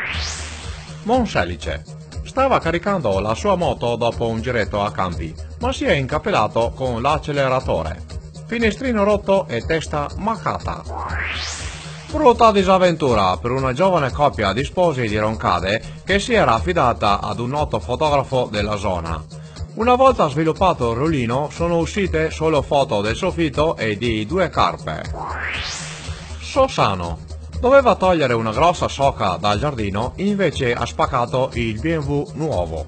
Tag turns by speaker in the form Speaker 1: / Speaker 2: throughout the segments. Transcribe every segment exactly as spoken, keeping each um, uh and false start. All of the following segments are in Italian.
Speaker 1: Monselice. Stava caricando la sua moto dopo un giretto a campi, ma si è incappellato con l'acceleratore. Finestrino rotto e testa macata. Brutta disavventura per una giovane coppia di sposi di Roncade che si era affidata ad un noto fotografo della zona. Una volta sviluppato il rullino sono uscite solo foto del soffitto e di due carpe. Sossano. Doveva togliere una grossa socca dal giardino, invece ha spaccato il B M W nuovo.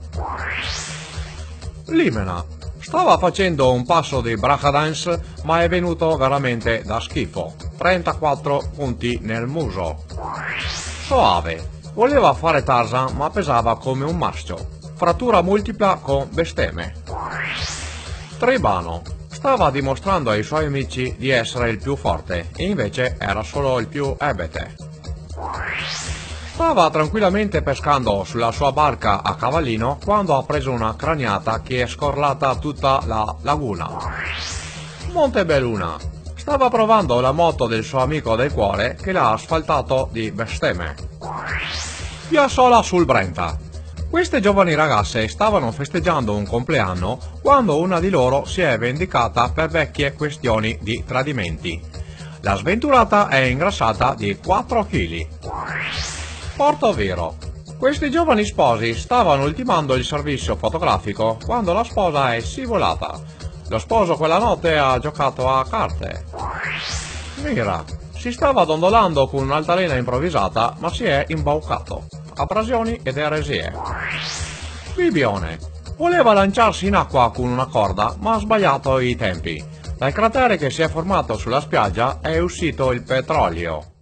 Speaker 1: Limena. Stava facendo un passo di breakdance, ma è venuto veramente da schifo. trentaquattro punti nel muso. Soave. Voleva fare Tarzan, ma pesava come un maschio. Frattura multipla con bestemmie. Tribano. Stava dimostrando ai suoi amici di essere il più forte, e invece era solo il più ebete. Stava tranquillamente pescando sulla sua barca a cavallino quando ha preso una craniata che è scorlata tutta la laguna. Montebelluna. Stava provando la moto del suo amico del cuore che l'ha asfaltato di bestemmie. Piazzola sul Brenta. Queste giovani ragazze stavano festeggiando un compleanno quando una di loro si è vendicata per vecchie questioni di tradimenti. La sventurata è ingrassata di quattro chili. Portovero. Questi giovani sposi stavano ultimando il servizio fotografico quando la sposa è scivolata. Lo sposo quella notte ha giocato a carte. Mira. Si stava dondolando con un'altalena improvvisata ma si è imbaucato. Abrasioni ed eresie. Bibione. Voleva lanciarsi in acqua con una corda ma ha sbagliato i tempi. Dal cratere che si è formato sulla spiaggia è uscito il petrolio.